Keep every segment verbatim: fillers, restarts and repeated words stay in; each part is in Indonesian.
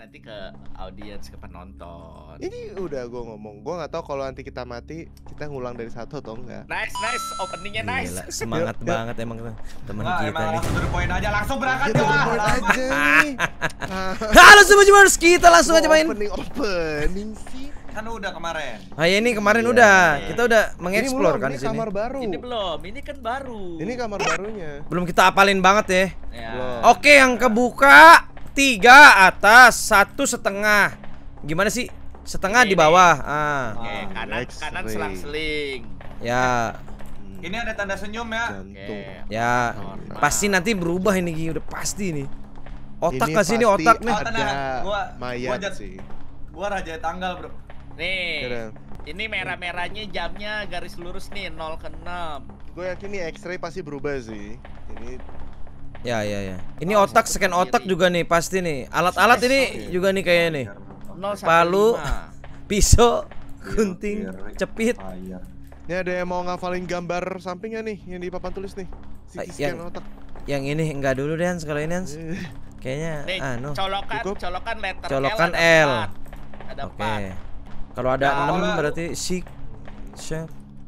nanti ke audiens, ke penonton. Ini udah gue ngomong, gue nggak tahu kalau nanti kita mati kita ngulang dari satu atau enggak. Nice, nice, openingnya nice. Gila, semangat Yuk, yuk. banget emang teman Nah, kita emang nih. langsung to the point aja, langsung berangkat Kita ya. main aja nih. Ah, Halo semua Jumers, kita langsung aja main. Opening opening sih. Kan udah kemarin. Ah ya, ini kemarin Iya. udah, kita udah Ini mengeksplor belum, kan ini di sini. kamar baru. Ini belum, ini kan baru. Ini kamar barunya. Belum kita apalin banget ya. Ya. Belum. Oke, yang kebuka tiga atas, satu setengah. Gimana sih? Setengah Ini, di bawah. Ah, Oke, kanan X-ray. kanan selang-seling. ya, Hmm, Ini ada tanda senyum ya. jantung. Oke. ya. Normal. Pasti nanti berubah ini, Gi. Udah pasti nih. Otak Ini gak sih ini pasti otak nih? Oh, tenang. Ada Gua- mayat gua jat- sih. Gua raja tanggal, Bro. Nih. Kira. Ini merah-merahnya jamnya garis lurus nih nol ke enam. Gue yakin nih X-ray pasti berubah sih. Ini Ya, ya, ya. Ini Oh, otak, satu scan kiri. otak juga nih, pasti nih. Alat-alat ini Oke. juga nih kayaknya nih. nol sampai Palu. lima. Pisau, gunting, Biar- cepit. Fire. ini ada yang mau ngafalin gambar sampingnya nih yang di papan tulis nih. C Ah, T yang- scan otak. Yang ini enggak dulu deh Hans, kalau ini Hans. Eh, Kayaknya Nih, anu. colokan, Cukup. colokan letter Colokan L. ada L. empat. Ada Oke. empat. Kalau ada Nah, enam kalau- berarti sik. Syaf.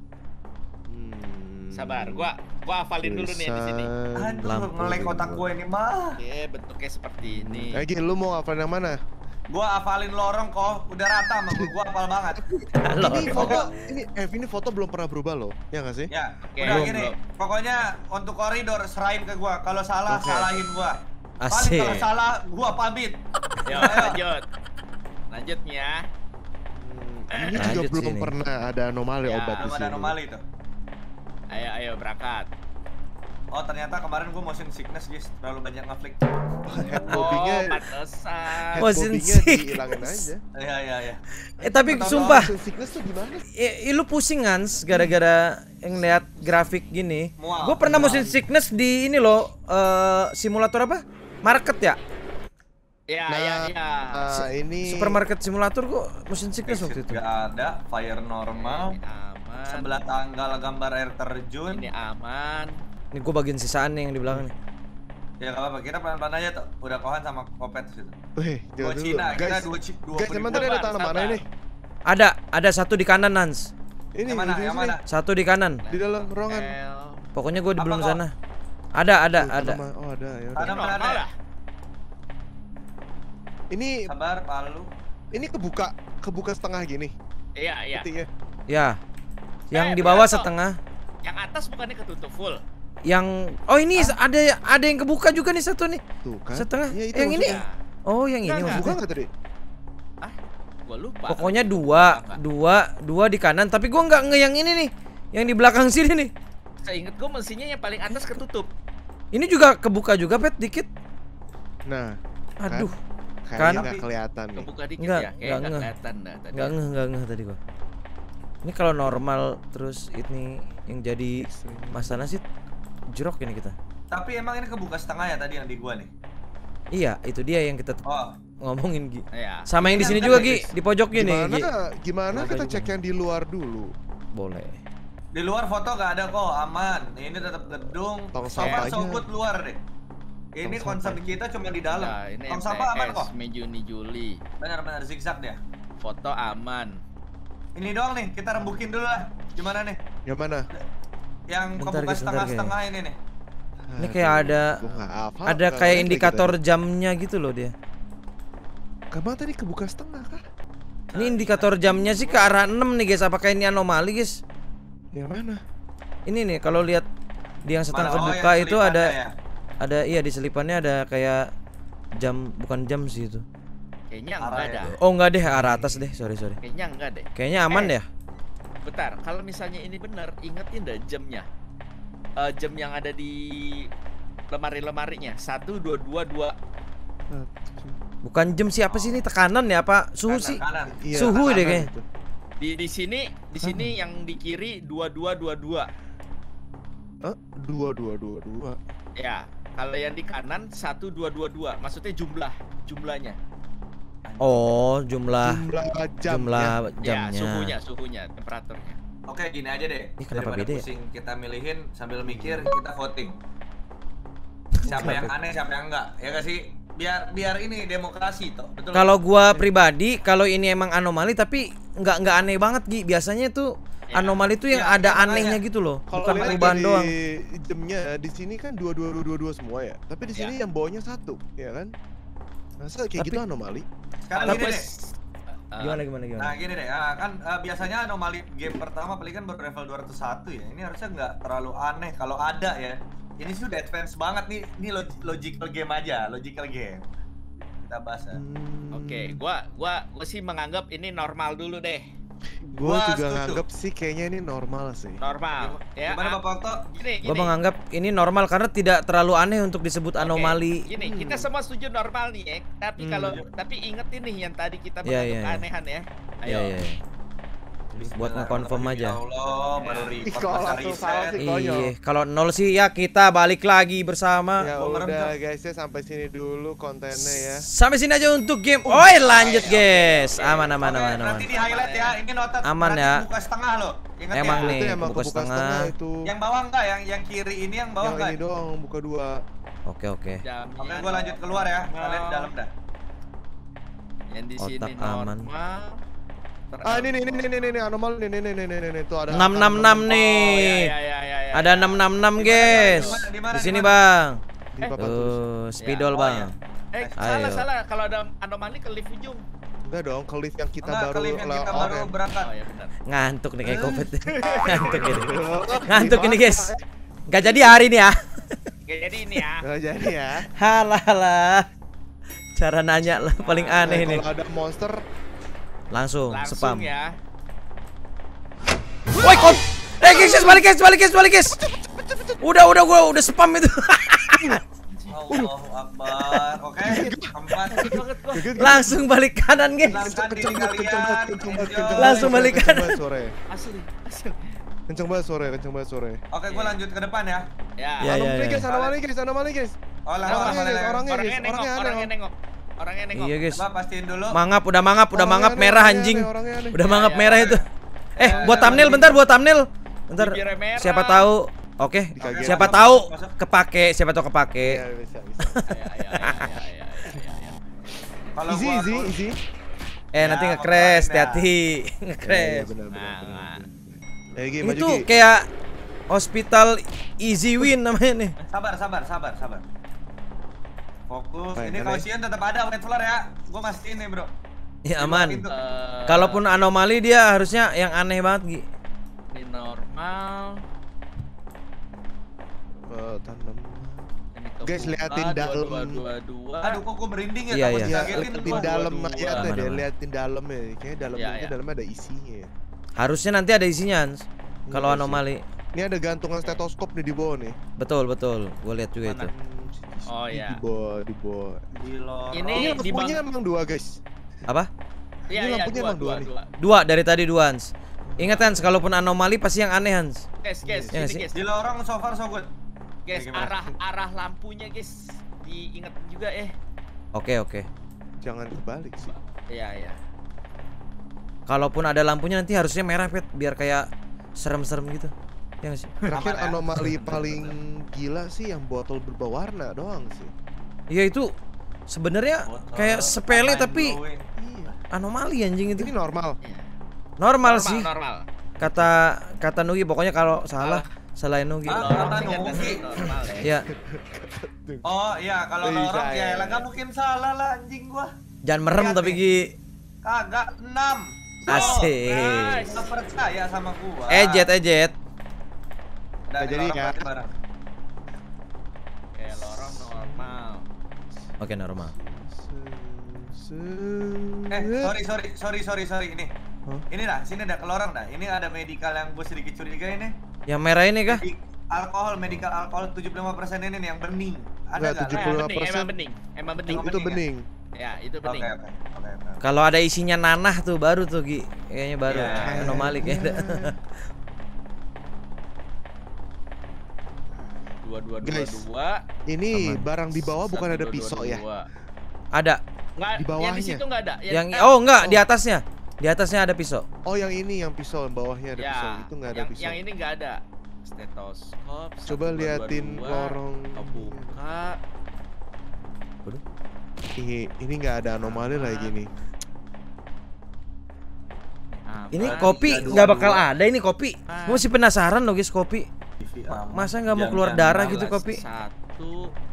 hmm. Sabar, gua gua hafalin dulu nih di sini. Tulisan Aduh, Lampu ngelek dua. otak gue ini mah. Oke, bentuknya seperti ini. Lagi lu mau ngafalin yang mana? Gua hafalin lorong kok, udah rata sama gua, gua hafal banget. Halo. Ini foto, ini eh ini foto belum pernah berubah loh, ya nggak sih? Ya, Oke, udah belum, gini. belum. Pokoknya untuk koridor serahin ke gua. Kalau salah, Oke. salahin gua. Paling Asik. kalau salah, gua pamit. Yuk, Ayo. lanjut. Lanjut nih ya. Hmm, ini juga Lanjut belum sini. pernah ada anomali Ya, obat di Belum sini. ada anomali tuh. Ayo, ayo berangkat. Oh, ternyata kemarin gua motion sickness, guys. Terlalu banyak ngeflick. Head Oh, bobbingnya, pantesan. head Motion bobbingnya sickness. dihilangin aja. Iya, iya, iya. Eh tapi Pertama, sumpah, Motion sickness tuh gimana? i, i, lu pusing Hans gara-gara yang lihat grafik gini. Mual. Gue pernah Mual. motion sickness di ini loh, eh, simulator apa? Market ya? Ya, Nah, ya, ya. ah, ini Supermarket simulator kok motion sickness waktu itu. Gak ada, fire normal. Ini aman. Sebelah tanggal gambar air terjun. Ini aman. Ini gue bagian sisaan nih yang di belakang nih. Ya gak apa-apa, kita pelan-pelan aja tuh. Udah kohan sama kopet situ. Weh, Dua jangan dulu. Cina, kita Guys, dua Ci- dua guys, penipu. emang tadi ada Sabar, tanah mana sabar. ini? Ada, ada satu di kanan Hans. Ini Yang mana? di Yang sini. mana? Satu di kanan. Di dalam ruangan. L. Pokoknya gue di Apa belum kok? sana. Ada, ada, Tuh, ada. tanah- Oh, ada ya. udah. Ada mana Normal ada? lah. Ini Sabar, palu. ini kebuka kebuka setengah gini. Iya, iya. Ketiknya. Ya. Yang Eh, di bawah Berato. setengah. Yang atas bukannya ketutup full. Yang oh ini ada ada yang kebuka juga nih satu nih. Tuh kan. Setengah. Iya, itu Yang ini? maksudnya. Oh, yang ini Enggak, maksudnya. Buka nggak tadi? Ah, gua lupa. Pokoknya dua, Enggak. dua, dua di kanan. Tapi gua nggak nge yang ini nih, yang di belakang sini nih. Seinget gua mesinnya yang paling atas ketutup. Ini juga kebuka juga pet dikit. Nah, Aduh, kayaknya Kan? nggak kelihatan nih. Kebuka dikit Enggak, ya. Kayak enggak enggak ngeh. kelihatan dah tadi. nggak ngeh nggak ngeh tadi gua. Ini kalau normal terus ini yang jadi masalah sih jerok ini kita. Tapi emang ini kebuka setengah ya tadi yang di gua nih. Iya, itu dia yang kita Oh, ngomongin Gi. Iya. Sama yang di sini juga Gi, di pojok gini Gimana? Gi. Gimana Kenapa kita juga? cek yang di luar dulu? Boleh. di luar foto gak ada kok, aman. Ini tetap gedung. Tong So far sampahnya. so good luar deh. Ini Tong concern sampah. kita cuma di dalam. Nah, ini Tong sampah aman kok. Mei Juni Juli. Benar-benar zigzag dia. Foto aman. Ini doang nih, kita rembukin dulu lah. Gimana nih? Yang mana? Yang Bentar, kebuka guys, bentar, setengah-setengah ini nih. Ini kayak Aduh, ada gua nggak hafal, ada nggak kayak ngerti indikator kita. jamnya gitu loh dia. Kemana tadi kebuka setengah kah? Ini indikator jamnya sih ke arah enam nih guys. Apakah ini anomali guys? Yang mana? Ini nih kalau lihat di yang setengah Mana? Oh, kebuka yang itu selipannya ada ya? ada iya di selipannya ada kayak jam, bukan jam sih itu. Kayaknya Arah enggak ya? dah. Oh enggak deh, arah atas deh. Sorry sorry. Kayaknya enggak deh. Kayaknya aman Eh. ya. Bentar, kalau misalnya ini benar, ingetin dah jamnya. Eh, jam yang ada di lemari-lemarinya. Satu, dua, dua, dua. Bukan jam siapa sih ini, tekanan ya apa suhu Kanan, sih? Kanan. Iya, Suhu kanan deh kayaknya. itu. Di di sini, di sini yang di kiri dua, dua, dua, dua. Hah? Dua, dua, dua, dua. Ya, kalau yang di kanan satu, dua, dua, dua. Maksudnya jumlah, jumlahnya. Oh, jumlah Jumlah jam. jumlah Ya, jamnya. suhunya, suhunya, temperaturnya. Oke, gini aja deh. Ih, kenapa Daripada beda ya? pusing kita milihin sambil mikir, kita voting. Siapa yang aneh, siapa yang enggak? Ya gak sih? biar biar ini demokrasi toh. Betul. Kalau gua pribadi, kalau ini emang anomali tapi nggak nggak aneh banget Gi. Biasanya tuh Ya. anomali tuh yang Ya, ada makanya. anehnya gitu loh. Kalau Bukan lihat perubahan dari doang. jamnya di sini kan dua dua dua dua semua ya. Tapi di sini Ya. yang bawahnya satu, ya kan? Masa kayak Tapi- gitu anomali? Sekarang Kalau gini gue deh. s- uh, Gimana gimana gimana? Nah gini deh, ah, kan ah, biasanya anomali game pertama paling kan baru level dua ratus satu ya. Ini harusnya nggak terlalu aneh kalau ada ya. Ini sih udah advance banget nih. Ini log- logical game aja, logical game. Kita bahas ya. Hmm, Oke, gua gua gua sih menganggap ini normal dulu deh. Gua Gua juga setuju. nganggap sih kayaknya ini normal sih. Normal. Ya. Gimana ah, Bapak Okto? Gini, Gua gini. menganggap ini normal karena tidak terlalu aneh untuk disebut Oke, anomali. Gini, Hmm. kita semua setuju normal nih ya. Tapi Hmm. kalau tapi inget ini yang tadi kita Iya, menganggap iya, iya. keanehan ya. Ayo. Iya iya. iya. Buat nge-confirm aja. Ya Allah, baru Ih, report kalau masa langsung salah riset. sih. Konyol. Iya, kalau nol sih ya kita balik lagi bersama. Ya Gua merem, udah Cok. guys ya sampai sini dulu kontennya ya. Sampai sini aja untuk game. Oi, lanjut guys. Aman aman Oke, aman aman. nanti di highlight ya. Ini notat Aman nanti ya. buka setengah loh. Ingat Emang ya. nih. Itu emang kebuka kebuka setengah. setengah itu. Yang bawah enggak, yang yang kiri ini yang bawah Yang enggak. ini doang buka dua. Oke oke. Jamnya Oke, gua lanjut keluar ya. Kalian di dalam dah. Yang di Otak sini aman. normal. Ah ini nih ini nih ini nih anomali nih nih nih nih nih nih tuh ada enam enam enam Oh, nih. ya, ya, ya, ya, Ada ya. enam enam enam Di mana, guys. di mana, di mana, Di di sini, mana? Bang. di Eh, papan tulis. Tuh, spidol, oh, Bang. ya. Eh, Ayo. salah salah. Kalau ada anomali ke lift ujung. Enggak dong, ke lift yang kita Enggak, baru kali yang kita la- baru oren. berangkat. Oh ya benar. Ngantuk nih kayak Eh. kopet. Ngantuk ini. Ngantuk ini, guys. Gak jadi hari ini ya. Oke, jadi ini ya. Nggak jadi ya. Halah. Cara nanya lah paling Nah, aneh ini. kalau ada monster Langsung, Langsung spam. ya. Woi, kok. Eh, guys, guys, balik guys, balik guys, balik guys. Udah, udah gua udah spam itu. Allahu Akbar. Oke, keempat. Banget gua. Langsung balik kanan, guys. Silahkan diri kenceng banget, kenceng banget, kalian. kenceng banget, Enjoy. kenceng Langsung banget, balik kenceng kanan. banget sore. Asli, asli. Kenceng banget sore, kenceng banget sore. Oke, gua lanjut ke depan ya. Ya. Ya, ya, Anomali ya. guys, anomali guys, anomali guys. Oh, lah, Orangnya lah, guys, lah, orangnya Orangnya guys, nengok, orangnya orangnya aneh. nengok. Orangnya nengok. Iya, guys. Coba pastiin dulu. Mangap, udah mangap, udah Orangnya mangap aneh, merah orangnya anjing. aneh, orangnya aneh. Udah Ya, mangap ya, merah ya. itu. Eh, Ya, buat ya, thumbnail ya. bentar, buat thumbnail. Bentar. Bibirnya merah. Siapa tahu. Oke. Dikagetin. Siapa Masuk, tahu masuk. kepake, siapa tahu Iya, kepake. bisa, bisa. Ya, ya, ya, ya, ya, ya, ya. Kalau Easy, gua easy, easy. Eh, nanti Ya, nge-crash, makanya. hati-hati. Iya, iya, Nge-crash. benar, benar, Nah, benar. nah. Eh, Gi, Ini maju tuh Gi. kayak hospital easy win namanya nih. sabar, sabar, sabar, sabar. Fokus. Baik, Ini baik. kausian tetap ada white floor ya. Gua mastiin nih, Bro. Ya Di bawah aman. pintu. Eh, Kalaupun anomali dia harusnya yang aneh banget, Gi. ini normal. Eh, tanam. Ini kebuka, Guys, liatin dua, dalam. Dua, dua, dua. Aduh, kok gua merinding ya Iya, takut iya. Ya, dikagetin liatin gua. dalam dua, aja dua. tuh deh, Aman, liatin dalam ya. Kayaknya dalamnya Ya, itu ya. dalamnya ada isinya. ya. Harusnya nanti ada isinya, Hans. Kalau Iya sih. anomali. Ini ada gantungan stetoskop nih di bawah nih. Betul, betul. Gue lihat juga Mana? itu. Oh, Di- iya. Di bawah, di bawah. Di lorong. Ini Ini di lampunya bang- emang dua guys. Apa? Iya, Ini iya, lampunya dua, emang dua dua, nih. dua. Dua dari tadi dua, Hans. Ingat, Hans, kalaupun anomali pasti yang aneh, Hans. Guys, guys, Iya ini sih? guys. Di lorong so far so good. Guys, Gimana? arah arah lampunya, guys. Diingat juga eh. Oke, oke. Jangan kebalik sih. Iya, iya. Kalaupun ada lampunya nanti harusnya merah, Pet, biar kayak serem-serem gitu. Ya nggak sih? Terakhir Aman ya? anomali paling gila sih yang botol berubah warna doang sih. Iya itu sebenarnya Botol, kayak sepele mind tapi blowing. Iya. anomali anjing itu. Ini normal. Iya. Normal, sih. Normal. Kata kata Nugi pokoknya kalau salah salahin Nugi. Ah, Lorong kata sih kan Nugi. normal ya. Ya, Oh iya, kalau Bisa, lorong ya, ya ya. nggak mungkin salah lah anjing gua. jangan merem Lihat tapi nih. Gi. Kagak enam. Asik. Nice. Nggak percaya sama gua. Ejet, ejet. Udah, Nggak di jadi lorong ya. berarti bareng. Oke, lorong normal. Oke, normal. Eh, sorry, sorry, sorry, sorry, sorry ini. Hah? Ini dah, sini ada ke lorong dah. Ini ada medical yang gue sedikit curiga ini. Yang merah ini kah? Di alkohol, medical alkohol tujuh puluh lima persen ini nih yang bening. Ada Nggak, nggak? tujuh Eh, puluh lima bening, persen. emang bening. Emang bening. Emang Itu bening bening. Ya, itu Oke, bening. oke, oke, oke. Kalau ada isinya nanah tuh baru tuh Gi. Kayaknya baru Iya. anomali kayaknya. Dua, dua, dua, Guys. dua. Ini Aman. barang di bawah bukan Satu, ada dua, dua, pisau dua, ya? dua. Ada. Nggak, Di yang bawahnya. di situ nggak ada. Yang eh, oh enggak, di Oh. atasnya. Di atasnya ada pisau. Oh yang ini yang pisau, yang bawahnya ada ya, pisau. Itu nggak ada yang, pisau. Yang ini nggak ada. Stetoskop. Coba satu, dua, dua, liatin dua. lorong. Kebuka. Waduh. Ih, ini nggak ada anomali lagi nih. Ini Aman. kopi tiga, dua, nggak bakal dua. ada ini kopi. Ah. Gue masih penasaran loh guys kopi. T V aman. Masa nggak mau Jam- keluar jam darah lima gitu belas. kopi? Satu.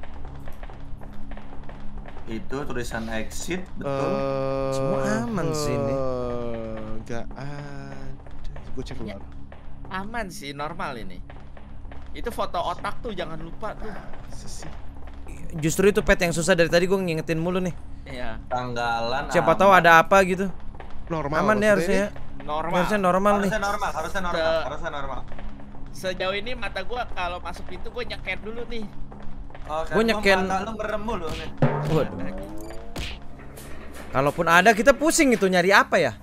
Itu tulisan exit, betul. Eh, Semua aman sih ini. eh, Nggak ada. Gue cek keluar. Aman sih, normal ini. Itu foto otak tuh, jangan lupa tuh. Sisi. Justru itu pet yang susah dari tadi gue ngingetin mulu nih. Iya, Tanggalan. Siapa aman. tahu ada apa gitu. Normal. Aman nih maksudnya harusnya. ini? normal. Harusnya normal nih. Harusnya normal, harusnya normal, Se- harusnya normal. Sejauh ini mata gua kalau masuk pintu gua nyeker dulu nih. Oke, Gua nyeken- mata lu merem mulu nih. Waduh. Kalaupun ada kita pusing itu nyari apa ya?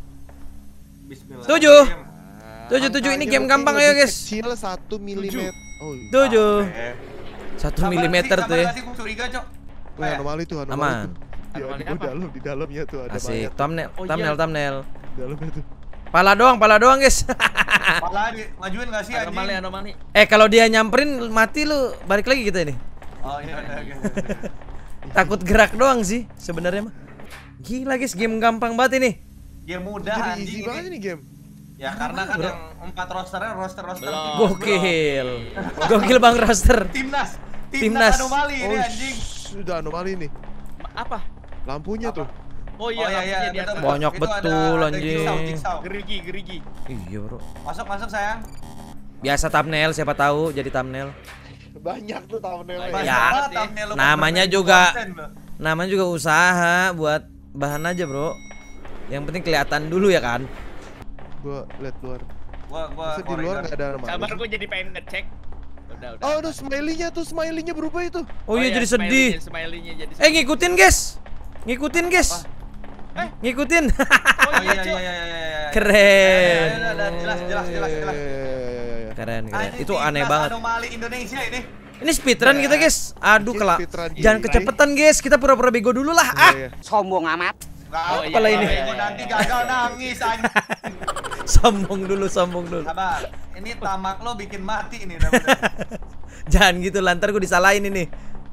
Bismillah. Setuju. Tujuh tujuh ini Angkanya game mungkin gampang lebih ayo guys. Kecil satu milimeter. Oh, iya. Tujuh. Oke. Satu Sabar milimeter sih, tuh ya. sabar sih, gua curiga, Cok. Wah, anomali tuh, anomali Aman. tuh. Di, Anomali di, apa? dalam, di dalamnya tuh ada Asik. mayat. Thumbnail, Oh, iya. thumbnail, thumbnail. Di dalamnya tuh. Pala doang, pala doang guys. Malah di majuin enggak sih Anomali, anjing? anomali. Eh kalau dia nyamperin mati lu balik lagi kita ini. Oh iya, iya, iya. Takut gerak doang sih sebenarnya mah. Gila guys, game gampang banget ini. Game mudah Jadi anjing easy ini. banget ini game. Ya karena kan yang empat rosternya roster-roster Belum. tim, Gokil. Gokil Bang Roster. bro. Timnas. Timnas. Timnas anomali ini Oh, anjing. sudah anomali nih. Ma- Apa? Lampunya Apa? tuh. Oh iya, Oh iya iya, lampunya di betul, atas. betul. Banyak Itu ada- betul, ada anjing. jigsaw, jigsaw. Gerigi, gerigi. Iya bro. Masuk masuk sayang. Biasa thumbnail siapa tahu jadi thumbnail. Banyak tuh thumbnailnya. Banyak. Ya, Banget ya. thumbnail lu Namanya konten, juga- konten lu. Namanya juga usaha buat bahan aja bro. Yang penting kelihatan dulu ya kan. Gua lihat luar. Gua gua Masa di luar nggak ada anomali? Sabar gua jadi pengen ngecek. Udah, udah. Oh, aduh smiley-nya tuh, smiley-nya berubah itu. Oh, iya jadi sedih. smiley-nya- smiley-nya jadi Eh ngikutin guys. Ngikutin guys. Eh? Ngikutin. Oh Oh iya, iya Cok. iya iya iya iya. Keren. Ya, ya, ya, jelas jelas jelas jelas. Eh, Keren keren. Anjing, Itu aneh timnas banget. Anomali Indonesia ini. Ini speedrun kita guys. Aduh Ini kelak. speedrun Jangan gila. kecepatan guys. Kita pura-pura bego dulu lah. Ah. Iya, iya. Sombong amat. Enggak Oh, iya, Apalah ini? iya, Gua nanti gagal nangis anjing. Sombong dulu, sombong dulu. Sabar. Ini tamak lo bikin mati ini namanya. Jangan gitu lantar gue disalahin ini.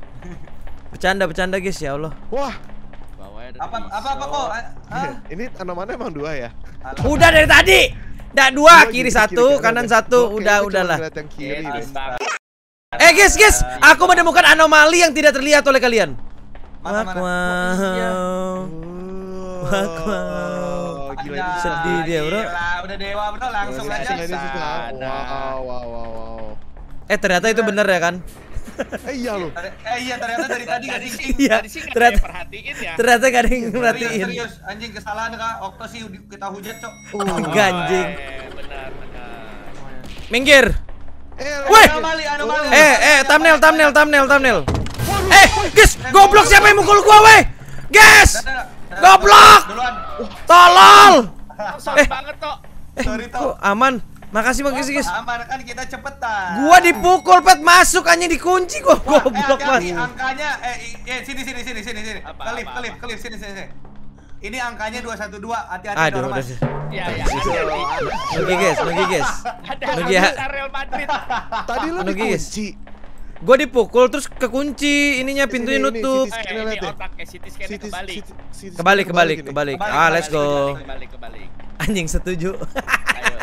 Bercanda bercanda guys ya Allah. Wah, Bawahnya ada Apa pisau. apa apa kok? Ah. ini anomali emang dua ya? Alah. Udah dari tadi. Dah dua, Gua kiri jadi satu, kanan kanan deh. satu. Gua Udah kayaknya cuma udahlah. ngeliat yang kiri Yes, deh. Bang. Eh guys guys, aku menemukan anomali yang tidak terlihat oleh kalian. Mana mana? Wow. Wak, wow. Oh, gila itu Anjay, sedih dia, bro. gila, udah dewa bro, langsung Udah, aja. Ini susah. Sana. Wow, wow, wow, wow. Eh ternyata itu bener ya kan? Eh iya loh. Eh iya ternyata dari tadi gak dicing. Iya. Tadi sih nggak Ternyata ada yang perhatiin ya. ternyata gak ada yang Serius, merhatiin. serius, anjing kesalahan kak. Okto sih di- kita hujat cok. Enggak anjing. Eh, benar, benar. Minggir. Eh, Weh! Anomali, anomali. Eh eh thumbnail thumbnail thumbnail thumbnail. Eh guys, goblok siapa yang mukul gua weh? Guys! Dadah, dadah, Goblok! Duluan. Tolol! Sorry Eh. banget toh. Eh, Sorry, kok Tok. aman? Makasih makasih guys. Aman kan kita cepetan. Gua dipukul pet masuk hanya dikunci gua Wah, goblok eh, hati-hati, banget. angkanya eh, i- eh sini sini sini sini sini. Apa, Kelip apa, kelip apa? kelip sini sini sini. Ini angkanya dua satu dua, hati-hati Aduh dorong, udah. Mas. Ya, ya, hati-hati. Nugi guys, nugi guys. Ada Nugi ya. anggota Real Madrid. Tadi lu Aduh, guys. dikunci. Gua dipukul terus kekunci, ininya pintunya Sini, ini, nutup. sini. Eh, Scan-nya ini lihat deh. otaknya C T scan City- kembali. City- City- Kebalik, kebalik, gini. kebalik. Kebalik, Ah, let's kebalik, go. Kembali, kembali. Anjing setuju. Ayo.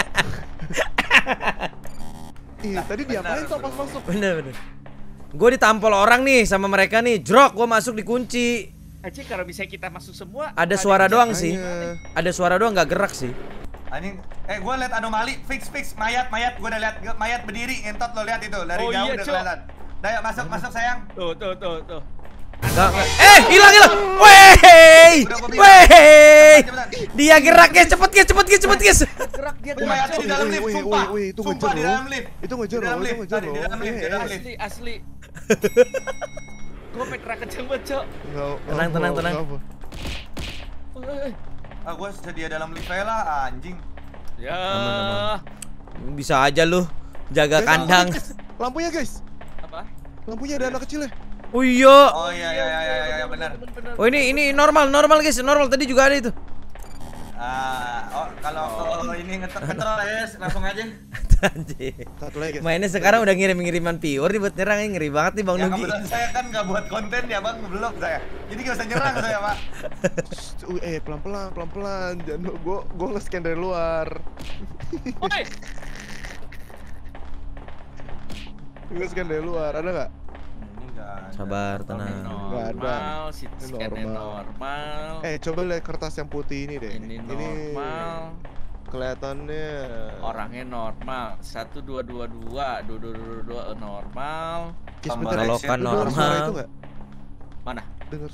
Ih, tadi diapain benar, tuh pas masuk? Bener bener. Gue ditampol orang nih sama mereka nih. Jrok, gua masuk dikunci. Aja kalau misalnya kita masuk semua. Ada suara yang doang bisa- sih. Makanya. Ada suara doang nggak gerak sih. Anjing, eh gua lihat anomali, fix fix mayat mayat, gua udah lihat ge- mayat berdiri, entot lo lihat itu dari Oh, jauh iya, udah Cok. kelihatan. Dah yuk masuk masuk sayang. Tuh, tuh, tuh, tuh. Nggak, nggak. Eh, hilang hilang. Wey, Udah, gua bilang. wey. Cepetan, cepetan. Dia gerak guys, cepet guys, cepet guys, cepet guys. Gerak dia Itu mayatnya di dalam Wih, lift, wih, sumpah. wih, wih, itu Sumpah ngejar di loh. dalam lift. Itu ngejar Di dalam loh, itu lift. ngejar Tadi di loh. dalam lift, di Eh, dalam eh. lift. Asli, asli. Gue pengen gerak kenceng banget, Cok. Nggak- Tenang, nggak tenang, apa, tenang. nggak apa. Eh, Ah gua sedia dalam lift aja lah anjing. Ya. Aman, Bisa aja lu jaga Guys, kandang. Lampunya guys, Apa? lampunya ada anak kecil ya. Oh iya. Oh iya iya iya iya iya benar. Oh ini ini normal normal guys, normal tadi juga ada itu. Ah, oh, kalau kalau ini ngeter-ngeter guys, langsung aja. Anjir. Satu lagi guys. Mainnya sekarang udah ngirim-ngiriman viewer nih buat nyerang, ini ngeri banget nih Bang Ya Nugi. kebetulan saya kan nggak buat konten ya bang, belum saya. Jadi nggak usah nyerang saya pak. Uh, eh pelan-pelan, pelan-pelan. Jangan gua gua nge-scan dari luar. Woi, Nge-scan dari luar. Ada nggak? Ini nggak ada. Sabar, tenang. Nggak ada. normal, sit Ini scan-nya normal. normal. Eh, coba lihat kertas yang putih ini deh. Ini normal. Kelihatannya Orangnya normal. Satu dua dua dua, dua dua dua dua normal. Guys, Tambah bentar. Colokan Lu denger suara normal. itu nggak? Mana? Dengar.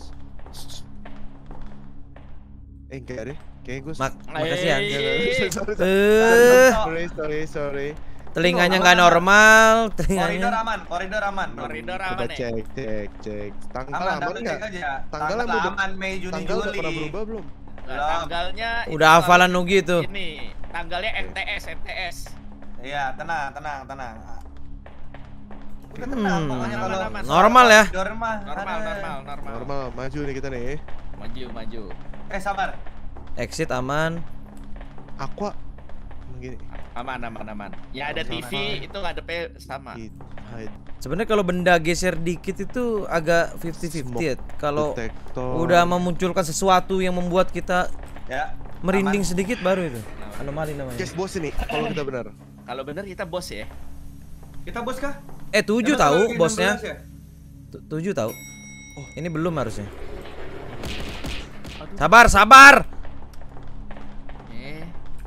Eh, enggak deh. Kayaknya gue Mak makasih ya. Eh, Eh, Sorry, sorry, sorry. telinganya nggak normal, Koridor telinganya. aman, koridor aman. Koridor Coba aman nih. cek, cek, cek. Tanggal Aman, aman double nggak? check aja. Tanggal Tanggal udah- aman Mei, Juni, Tanggal udah Juli. pernah berubah belum? Nah, Belum. tanggalnya Udah itu hafalan Nugi itu. Ini tanggalnya M T S, M T S. Iya, tenang, tenang, tenang. Udah Hmm. tenang, pokoknya kalau Aman, aman. Normal ya? koridor mah, Normal, ada. normal, normal. Normal, maju nih kita nih. Maju, maju. Eh sabar. Exit aman. Aqua. Gini. Aman, aman, aman. Ya ada T V Aman. itu ngadepnya sama. Hid, hide, Sebenarnya kalau benda geser dikit itu agak fifty fifty ya. Kalau detector. udah memunculkan sesuatu yang membuat kita Ya. merinding aman. sedikit baru itu. Anomali namanya. Guys, bos ini kalau kita benar. Kalau bener kita bos ya. Kita bos kah? Eh tujuh Emang tahu lagi bosnya. enam belas ya? Tu- Tujuh tahu. Oh, ini belum harusnya. Sabar, sabar. Eh,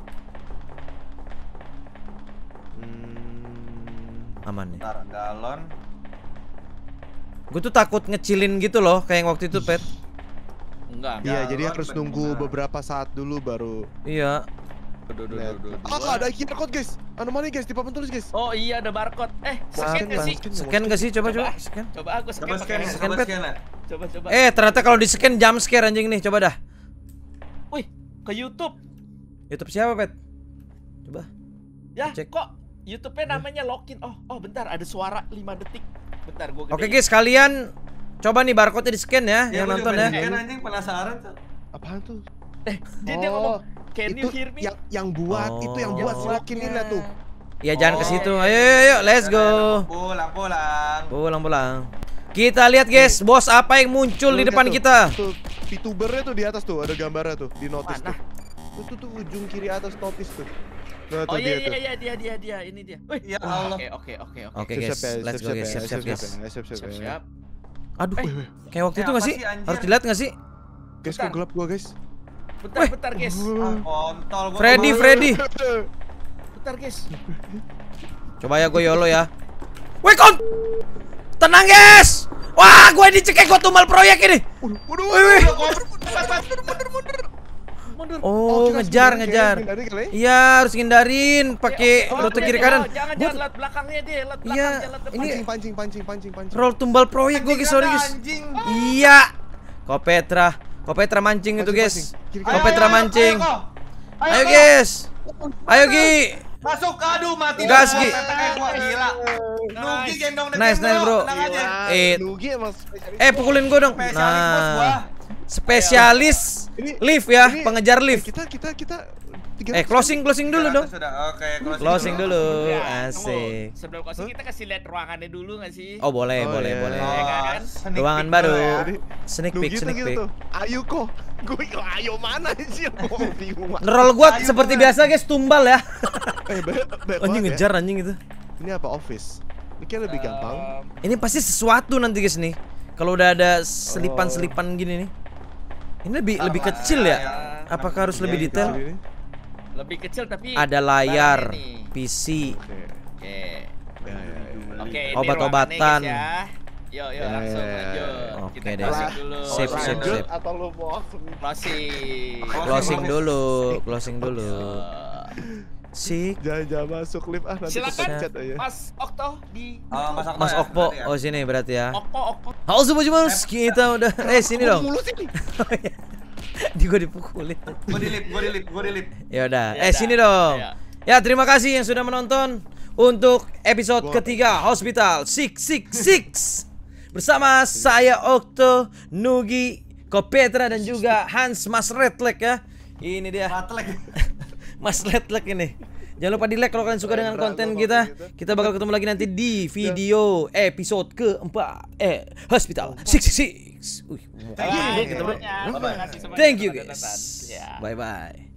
Hmm, Aman ya. Ntar galon. Gue tuh takut ngecilin gitu loh, kayak yang waktu itu, Pet. enggak. iya, Galon jadi harus bener. nunggu beberapa saat dulu baru Iya. Duh, duh, duh, lihat. duh, duh, Ah, dua. ada Q R code, guys. Anomali, guys, di papan tulis, guys. Oh iya ada barcode. Eh, scan nggak sih? Scan gak sih? Coba coba. Scan. Coba aku scan Coba pakai scan ya, Scan, coba Pet. scan ya. Coba coba. Eh, ternyata kalau di scan jump scare anjing nih. Coba dah. Wih, ke YouTube. YouTube siapa, Pet? Coba. Ya, Cek. kok YouTube-nya namanya login. Oh, oh bentar ada suara lima detik. Bentar gua Oke, gedein. guys, kalian coba nih barcode-nya di scan ya, Ya, yang gua nonton juga ya. pengen scan, anjing penasaran tuh. Apaan tuh? Eh, dia dia Oh, ngomong, "Can itu you hear me?" yang yang buat, Oh. itu yang buat si login ini tuh. Ya jangan ke Oh, situ. iya, Ayo, iya, ayo, ayo, let's go. Pulang, pulang. Pulang, pulang. Kita lihat, guys, bos apa yang muncul di Tuh, depan lihat tuh, kita. Tuh, VTubernya tuh di atas tuh, ada gambarnya tuh di notice Mana? tuh. Tuh, tuh, tuh ujung kiri atas notice tuh. Nah, Oh tuh iya dia iya tuh. iya dia dia dia ini dia. Wih, Ya wah, Allah. Oke oke oke oke. Oke, guys, Siap-siap ya, let's go, siap-siap guys. ya, Siap-siap, guys. siap-siap ya, siap-siap Siap ya. siap. Aduh, Eh, kayak waktu eh, itu nggak apa sih? sih, anjir? Harus dilihat nggak sih? Guys, Bentar. kok gelap gua, guys? Bentar bentar guys. Ah, kontol gua. Freddy, kemana? Freddy. Bentar guys. Coba ya gue YOLO ya. Wih, kon. Tenang, guys. Wah, gue dicekek, gue tumbal proyek ini. Waduh, Wih, wih. Mundur. Oh, kita ngejar, sebenarnya ngejar. kayak hindari kali ya. Iya, harus ngindarin pakai Oh, rote dia- kiri oh, kanan. Jangan Gua jangan lihat belakangnya dia, lihat belakang Iya, jangan lihat depan. ini- Pancing, pancing, pancing, pancing, pancing. roll tumbal proyek gue, guys, sorry, guys. Anjing. Iya. Kopetra, Kopetra mancing itu, Pancing, guys. pancing. Kiri, Kok kiri. Petra Ayo, ayo, mancing. ayo, kok. Ayo, Ayo, kok. guys. Ayo, Gi. Masuk, aduh mati. Gas, dah. Gi. Peteknya gua gila. Nugi Nice. gendong deh, Nice, nice, bro. Tenang aja. Wah, Eh, Nugi emang spesialis. Eh, pukulin gue dong. Spesialis bos gua. Nah, spesialis Ini- lift ya, ini- pengejar Eh, lift. Kita kita kita tiga Eh, ratus. closing, closing dulu dong. Sudah, oke, Closing dulu. Ya, Asik. tunggu. Sebelum closing kita kasih lihat ruangannya dulu nggak sih? Oh, boleh, Oh, boleh, iya. boleh. Ya kan? sneak Ruangan peek baru. dulu ya. Jadi, Sneak Nugi peek, tuh sneak gitu peek. tuh. Ayo kok. Gue kok ayo mana sih? Gue bingung. banget. Roll gua Ayo, seperti gua. biasa, guys, tumbal ya. Eh, banyak banyak Anjing banget ya. ngejar anjing itu. Ini apa office? Ini kayak lebih gampang. Um, Ini pasti sesuatu nanti, guys, nih. Kalau udah ada selipan-selipan gini nih. Ini lebih lebih Sama, kecil ya? ya. Apakah harus lebih Iya, detail? Ini. lebih kecil tapi Ada layar, barangnya nih. P C. Oke. Oke. Ya, ya, ya. Oke, ini Obat-obatan. ruangannya, guys, ya. Yuk, yuk, Ya, langsung ya, ya, lanjut. ya. Kita Oke deh. closing dulu. Sip, sip, Lanjut sip. atau lu mau langsung? Closing. Closing dulu, closing dulu. Uh, Si Jangan-jangan masuk lift ah nanti Silakan. kepencet aja. Mas Okto di Oh, Mas Okto Mas ya, Okpo. berarti ya? Oh, sini berarti ya. Okpo Okpo. Halo Sobat Jumanus, kita udah eh sini Kok dong. mulu sini? Di gua dipukulin. Gua dilip, gua dilip, gua dilip. Ya udah. Ya Eh udah. sini dong. Ya. Ya, terima kasih yang sudah menonton untuk episode Gua- ketiga Hospital enam enam enam bersama saya Okto, Nugi, Kopetra dan juga Hans Mas Redleg ya. Ini dia. Matlek. Mas Letlek ini. Jangan lupa di like kalau kalian suka dengan Rendra konten gua kita. kalau gitu. Kita bakal ketemu lagi nanti di video episode keempat. Eh, Hospital enam enam enam. Wih, Thank you. Bye, semuanya. Terima kasih semuanya Thank you yang udah guys. nonton. Ya. Bye bye.